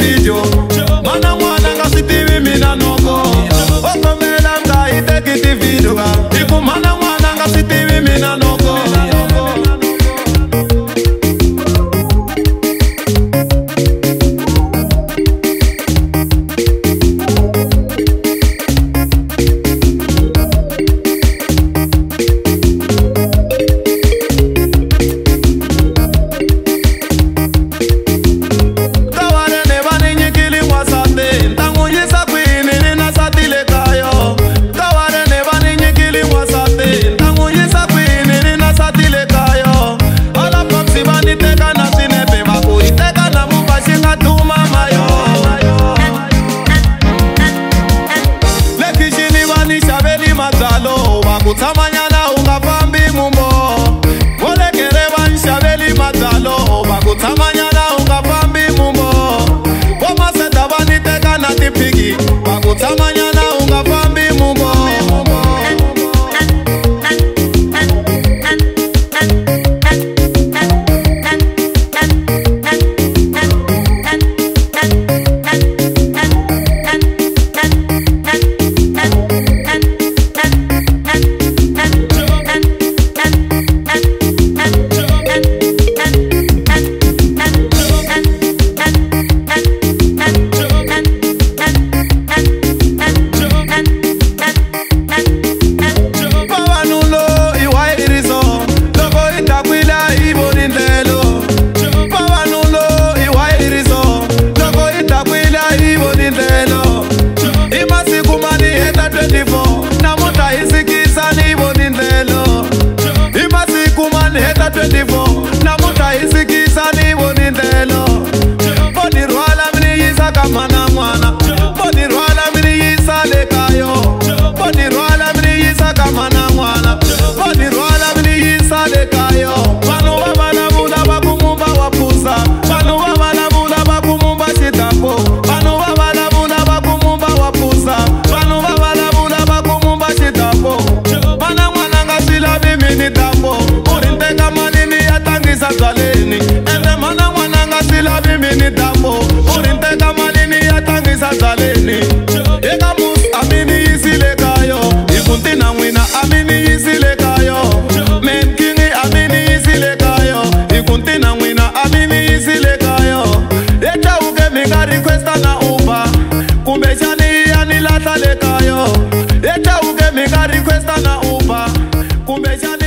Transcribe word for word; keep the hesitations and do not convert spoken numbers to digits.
video. Mana mwana nga sitivi mina noko. Okomela nga iteki video. Iku mana mwana nga sitivi mina noko. Kutamanyana ungafambi mumbo. Olekere banshabeli matalo. Bakutamanyana ungafambi mumbo. Koma seta baniteka na tipiki. Bakutamanyana ungafambi mumbo. twenty-four namuta isikisa ni bonindelo. Boni rwala mini yisa kama na mwana. Boni rwala mini yisa lekayo. Boni rwala mini yisa kama na mwana. Boni rwala mini yisa lekayo. Banu wabala bula bakumumba wapusa. Banu wabala bula bakumumba shitapo. Banu wabala bula bakumumba wapusa. Banu wabala bula bakumumba shitapo. Bana mwana ngasila bimini tapo. Urinteka manini yatangisa zaleni. Ende mana mwana ngasila bimini tapo. Urinteka manini yatangisa zaleni. Eka mus amini yisile kayo. Ikuntina mwina amini yisile kayo. Men kingi amini yisile kayo. Ikuntina mwina amini yisile kayo. Echa uke minga requesta na uba. Kumbe shani yani lata le kayo. Echa uke minga requesta na uba. Kumbe shani